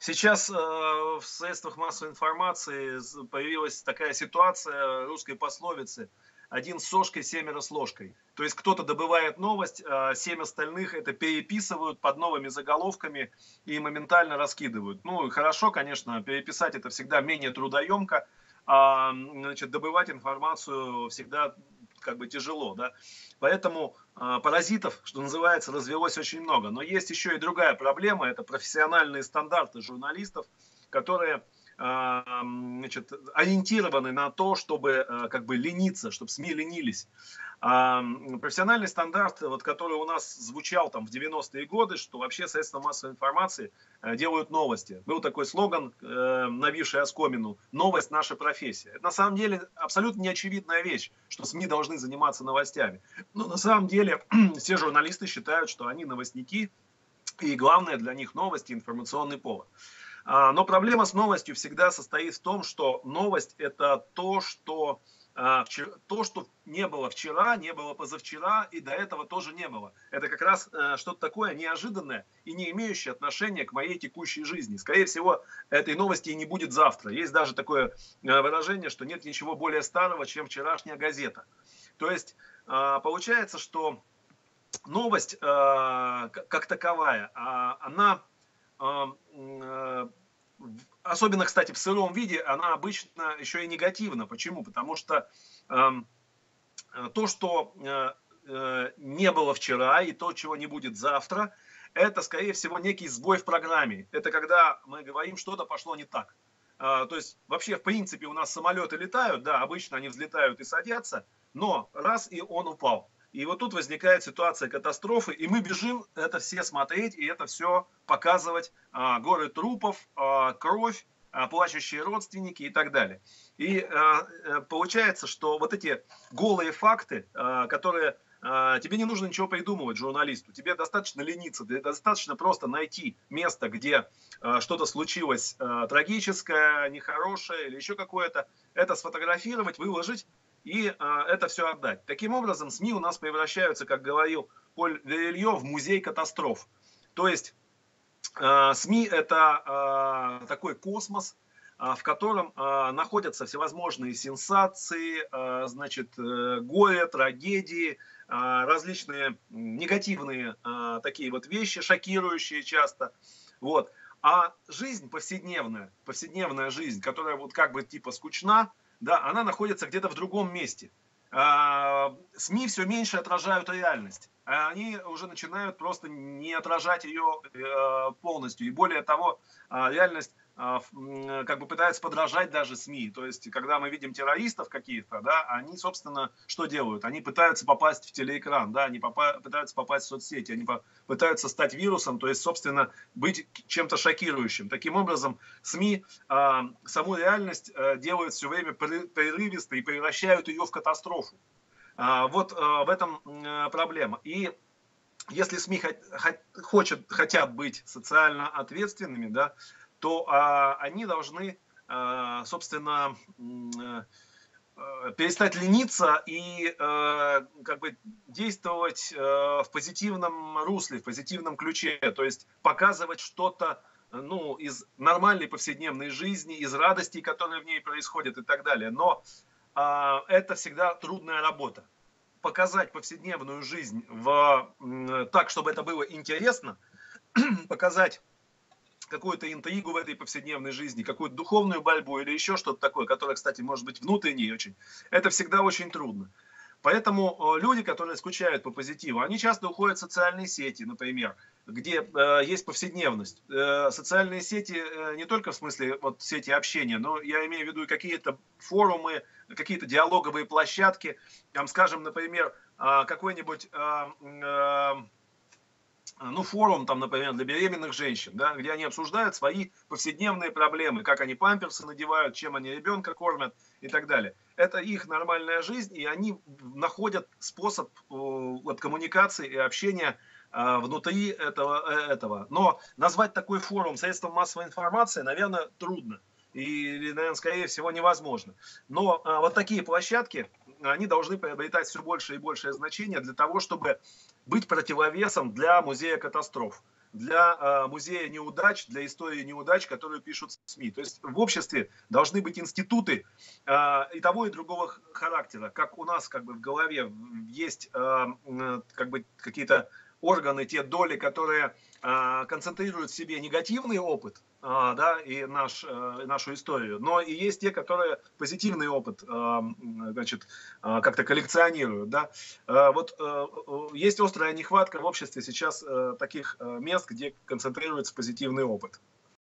Сейчас в средствах массовой информации появилась такая ситуация русской пословицы: один с сошкой, семеро с ложкой. То есть кто-то добывает новость, а 7 остальных это переписывают под новыми заголовками и моментально раскидывают. Ну, хорошо, конечно, переписать это всегда менее трудоемко, значит, добывать информацию всегда как бы тяжело, да. Поэтому паразитов, что называется, развелось очень много. Но есть еще и другая проблема, это профессиональные стандарты журналистов, которые значит, ориентированы на то, чтобы как бы лениться, чтобы СМИ ленились. Профессиональный стандарт, вот, который у нас звучал там в 90-е годы, что вообще средства массовой информации делают новости. Был такой слоган, навивший оскомину: «Новость – наша профессия». Это на самом деле абсолютно неочевидная вещь, что СМИ должны заниматься новостями. Но на самом деле все журналисты считают, что они новостники, и главное для них новости – информационный повод. Но проблема с новостью всегда состоит в том, что новость – это то, что не было вчера, не было позавчера, и до этого тоже не было. Это как раз что-то такое неожиданное и не имеющее отношения к моей текущей жизни. Скорее всего, этой новости и не будет завтра. Есть даже такое выражение, что нет ничего более старого, чем вчерашняя газета. То есть получается, что новость как таковая, она особенно, кстати, в сыром виде, она обычно еще и негативна. Почему? Потому что то, что не было вчера, и то, чего не будет завтра, это, скорее всего, некий сбой в программе. Это когда мы говорим, что-то пошло не так. То есть, вообще, в принципе, у нас самолеты летают, да, обычно они взлетают и садятся, но раз и он упал. И вот тут возникает ситуация катастрофы, и мы бежим это все смотреть, и это все показывать. Горы трупов, кровь, плачущие родственники и так далее. И получается, что вот эти голые факты, которые тебе не нужно ничего придумывать журналисту, тебе достаточно лениться, достаточно просто найти место, где что-то случилось трагическое, нехорошее или еще какое-то, это сфотографировать, выложить и это все отдать. Таким образом, СМИ у нас превращаются, как говорил Поль Верелье, в музей катастроф. То есть СМИ это такой космос, в котором находятся всевозможные сенсации, значит, горе, трагедии, различные негативные такие вот вещи, шокирующие часто. Вот. А жизнь повседневная жизнь, которая вот как бы типа скучна, да, она находится где-то в другом месте. СМИ все меньше отражают реальность. Они уже начинают просто не отражать ее полностью. И более того, реальность как бы пытается подражать даже СМИ. То есть, когда мы видим террористов каких-то, да, они, собственно, что делают? Они пытаются попасть в телеэкран, да, они пытаются попасть в соцсети, они пытаются стать вирусом, то есть, собственно, быть чем-то шокирующим. Таким образом, СМИ саму реальность делают все время прерывисто и превращают ее в катастрофу. Вот в этом проблема. И если СМИ хотят быть социально ответственными, да, то они должны, собственно, перестать лениться и как бы действовать в позитивном русле, в позитивном ключе. То есть показывать что-то, ну, из нормальной повседневной жизни, из радостей, которые в ней происходят и так далее. Но это всегда трудная работа. Показать повседневную жизнь так, чтобы это было интересно, показать какую-то интригу в этой повседневной жизни, какую-то духовную борьбу или еще что-то такое, которое, кстати, может быть внутренней очень, это всегда очень трудно. Поэтому люди, которые скучают по позитиву, они часто уходят в социальные сети, например, где есть повседневность. Социальные сети не только в смысле вот сети общения, но я имею в виду и какие-то форумы, какие-то диалоговые площадки, там, скажем, например, какой-нибудь ну, форум, там, например, для беременных женщин, да, где они обсуждают свои повседневные проблемы, как они памперсы надевают, чем они ребенка кормят и так далее. Это их нормальная жизнь, и они находят способ вот, коммуникации и общения внутри этого. Но назвать такой форум средством массовой информации, наверное, трудно. И, наверное, скорее всего, невозможно. Но вот такие площадки, они должны приобретать все большее и большее значение для того, чтобы быть противовесом для музея катастроф. для музея неудач, для истории неудач, которую пишут СМИ. То есть в обществе должны быть институты и того, и другого характера. Как у нас как бы в голове есть как бы какие-то органы, те доли, которые концентрируют в себе негативный опыт, да, и нашу историю, но и есть те, которые позитивный опыт, значит, как-то коллекционируют, да. Вот есть острая нехватка в обществе сейчас таких мест, где концентрируется позитивный опыт.